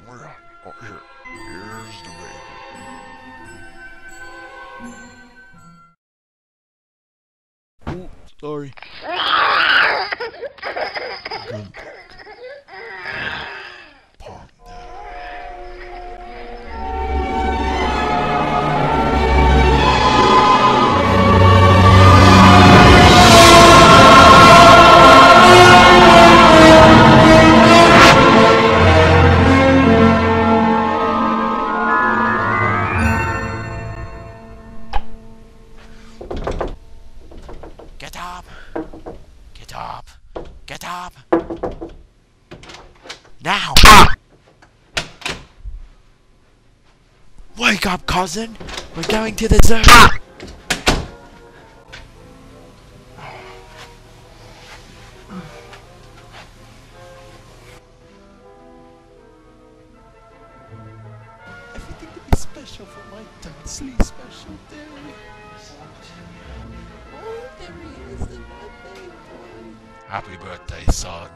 yeah. Oh, here. Here's the baby. Oh, sorry. Good dog. Palm down. Get up! Get up! Get up! Now! Wake up, cousin! We're going to the zoo! Everything to be special for my Dunsley special day. Oh, there he is, the birthday boy. Happy birthday, son.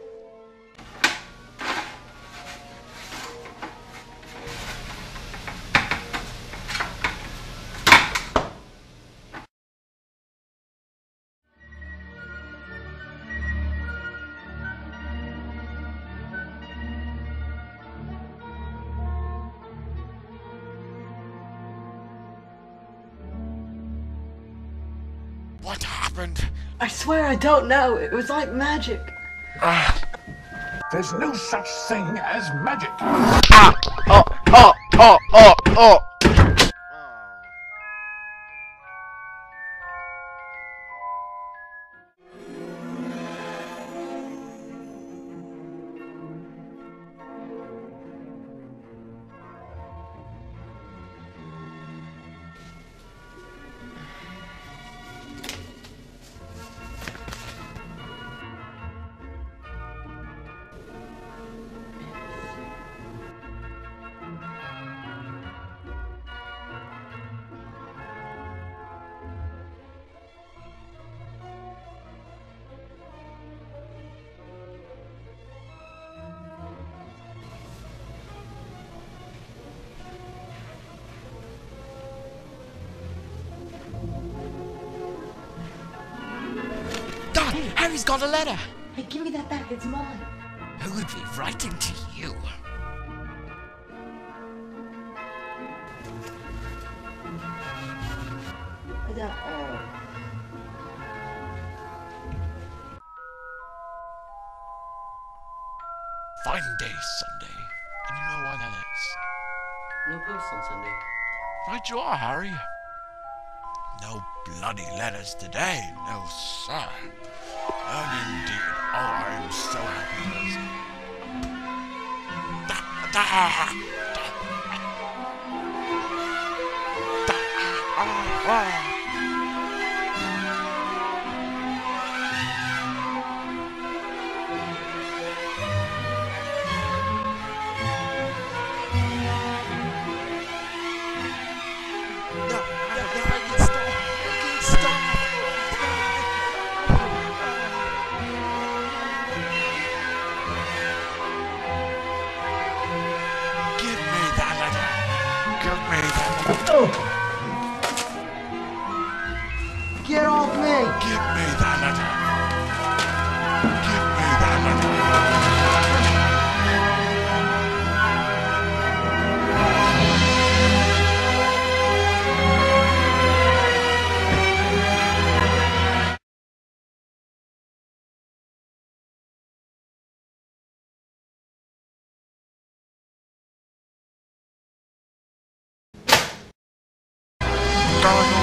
What happened? I swear I don't know. It was like magic. There's no such thing as magic. Oh. Dad, Harry's got a letter. Hey, give me that back. It's mine. Who would be writing to you? I don't. Fine day, Sunday. And you know why that is? No post on Sunday. Right you are, Harry. No bloody letters today, no sir. None indeed. Oh, I am so happy. Get off me! Give me that letter. Give me that letter. Going